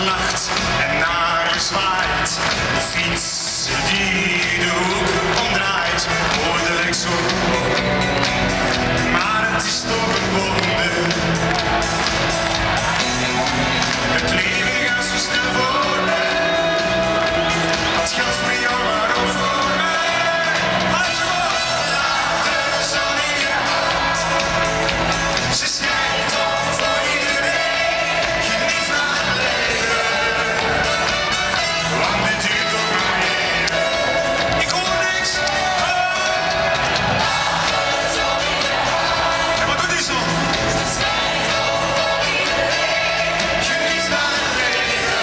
lacht en naar je zwaait. De fiets die de hoek omdraait, woordelijk zo. Maar het is toch een wonder. Het leven gaat zo snel voorbij. Wat geldt voor jou, maar ook voor mij. Hard gewoon, laat de zon in je hart. Ze schijnt op voor iedereen. Geniet van het leven. Want dit duurt ook maar even. Ik hoor niks. En wat doet die zon? Ze schijnt op voor iedereen. Geniet van het leven.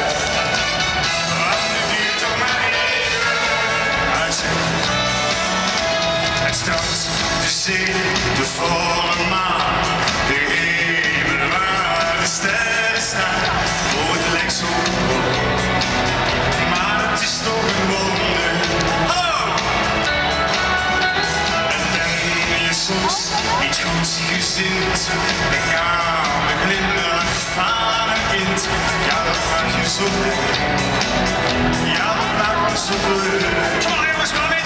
Want dit duurt ook maar even. Uitzet. Het strand, de zee, de volle maan, de hemel waar de sterren staan, woordelijk zo. Maar het is toch een wonder. Oh! En ben je soms niet goed gezind, dan gaan de glimlach van een kind. Ja, dat maakt je zo blij. Ja, dat maakt me zo blij. Kom maar jongens, kom maar mee.